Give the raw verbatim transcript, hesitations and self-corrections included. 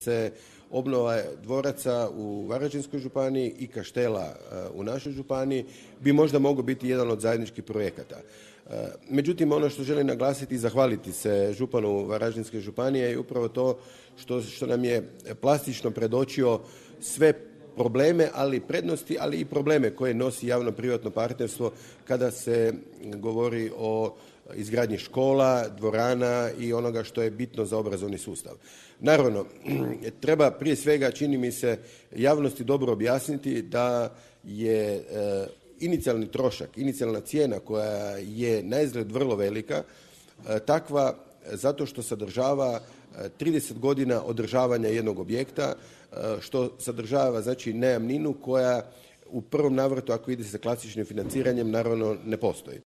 se obnova dvoraca u Varaždinskoj županiji i kaštela u našoj županiji bi možda mogao biti jedan od zajedničkih projekata. Međutim, ono što želim naglasiti i zahvaliti se županu Varaždinske županije je upravo to što, što nam je plastično predočio sve probleme, ali i prednosti, ali i probleme koje nosi javno-privatno partnerstvo kada se govori o izgradnji škola, dvorana i onoga što je bitno za obrazovni sustav. Naravno, treba prije svega, čini mi se, javnosti dobro objasniti da je inicijalni trošak, inicijalna cijena koja je naizgled vrlo velika, takva zato što sadržava trideset godina održavanja jednog objekta, što sadržava znači najamninu koja u prvom navratu, ako ide sa klasičnim financiranjem, naravno ne postoji.